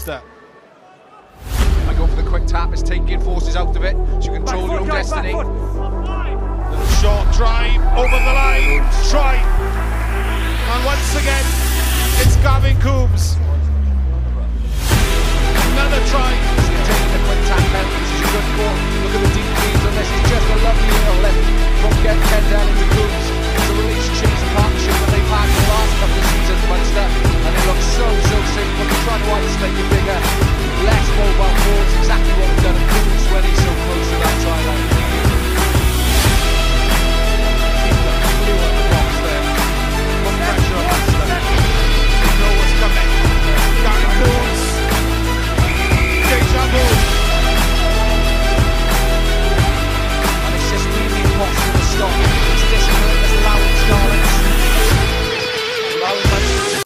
Leicester. I go for the quick tap, it's taking forces out of it, so you control your own destiny. Little short drive, over the line, try. And once again, it's Gavin Coombs.